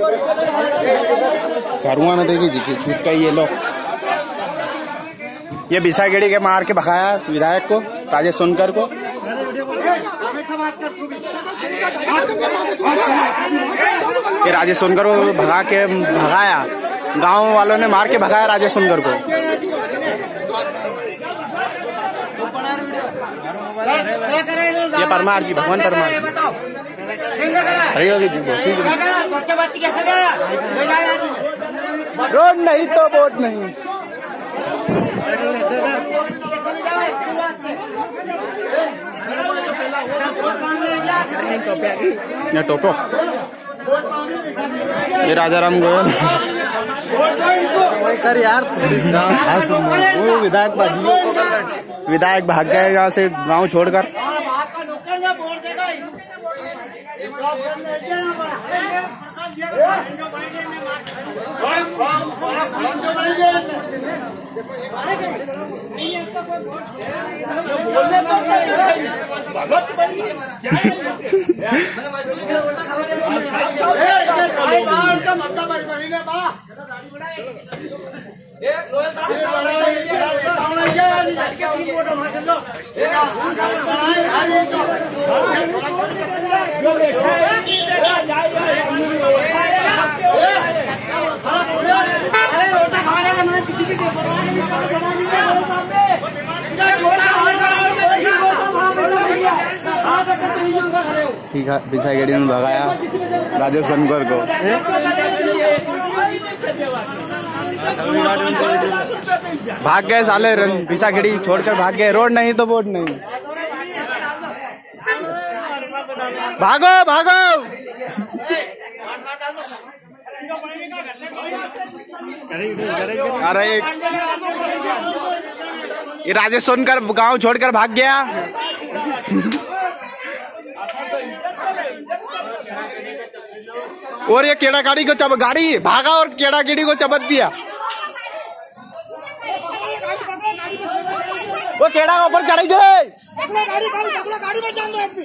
चारुआ में देखिए जी छूट का ये लो, ये बिसागेड़ी के मार के भगाया विधायक को, राजेश सोनकर को। ये राजेश सोनकर को भगाया, गांव वालों ने मार के भगाया राजेश सोनकर को। ये परमार जी, भगवान परमार रोड नहीं तो वोट नहीं। ये टोपो, ये राजाराम गोयल यार, विधायक भाग गए यहाँ से गांव छोड़कर। ठीक है, बिसागेड़ी में भगाया राजेश सोनकर को। भाग गए साले, बिसागेड़ी छोड़कर भाग गए। रोड नहीं तो वोट नहीं। भागो भागो। अरे ये राजेश सोनकर गांव छोड़कर भाग गया। और ये केड़ा गाड़ी को गाड़ी भागा और केड़ा गाड़ी को चबत दिया। वो केड़ा ऊपर चढ़ गए।